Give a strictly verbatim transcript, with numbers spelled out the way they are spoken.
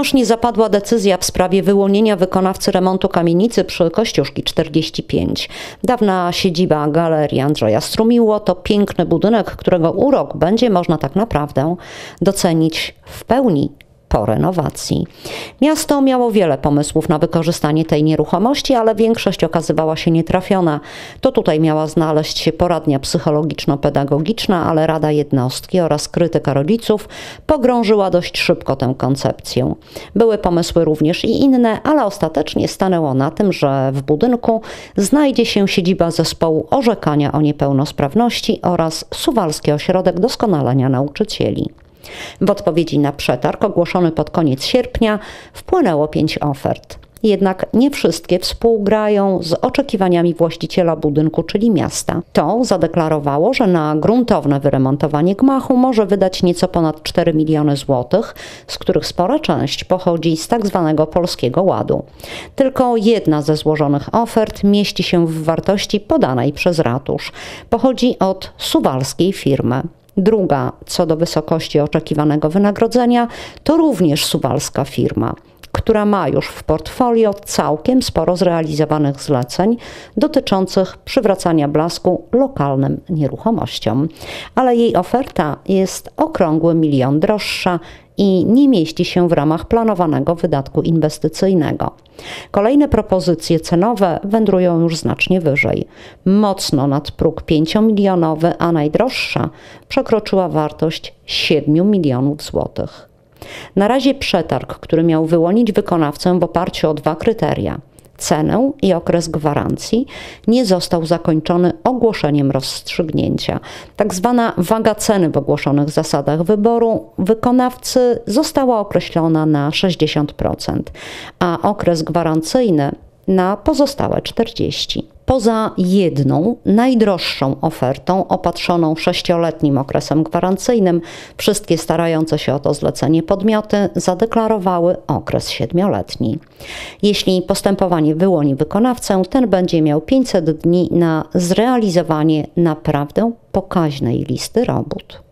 Wciąż nie zapadła decyzja w sprawie wyłonienia wykonawcy remontu kamienicy przy Kościuszki czterdzieści pięć. Dawna siedziba Galerii Andrzeja Strumiło to piękny budynek, którego urok będzie można tak naprawdę docenić w pełni po renowacji. Miasto miało wiele pomysłów na wykorzystanie tej nieruchomości, ale większość okazywała się nietrafiona. To tutaj miała znaleźć się poradnia psychologiczno-pedagogiczna, ale Rada Jednostki oraz krytyka rodziców pogrążyła dość szybko tę koncepcję. Były pomysły również i inne, ale ostatecznie stanęło na tym, że w budynku znajdzie się siedziba Zespołu Orzekania o Niepełnosprawności oraz Suwalski Ośrodek Doskonalenia Nauczycieli. W odpowiedzi na przetarg ogłoszony pod koniec sierpnia wpłynęło pięć ofert. Jednak nie wszystkie współgrają z oczekiwaniami właściciela budynku, czyli miasta. To zadeklarowało, że na gruntowne wyremontowanie gmachu może wydać nieco ponad cztery miliony złotych, z których spora część pochodzi z tak zwanego Polskiego Ładu. Tylko jedna ze złożonych ofert mieści się w wartości podanej przez ratusz. Pochodzi od suwalskiej firmy. Druga, co do wysokości oczekiwanego wynagrodzenia, to również suwalska firma, która ma już w portfolio całkiem sporo zrealizowanych zleceń dotyczących przywracania blasku lokalnym nieruchomościom. Ale jej oferta jest okrągły milion droższa i nie mieści się w ramach planowanego wydatku inwestycyjnego. Kolejne propozycje cenowe wędrują już znacznie wyżej. Mocno nad próg pięciomilionowy, a najdroższa przekroczyła wartość siedmiu milionów złotych. Na razie przetarg, który miał wyłonić wykonawcę w oparciu o dwa kryteria – cenę i okres gwarancji, nie został zakończony ogłoszeniem rozstrzygnięcia. Tak zwana waga ceny w ogłoszonych zasadach wyboru wykonawcy została określona na sześćdziesiąt procent, a okres gwarancyjny na pozostałe czterdzieści procent. Poza jedną, najdroższą ofertą opatrzoną sześcioletnim okresem gwarancyjnym, wszystkie starające się o to zlecenie podmioty zadeklarowały okres siedmioletni. Jeśli postępowanie wyłoni wykonawcę, ten będzie miał pięćset dni na zrealizowanie naprawdę pokaźnej listy robót.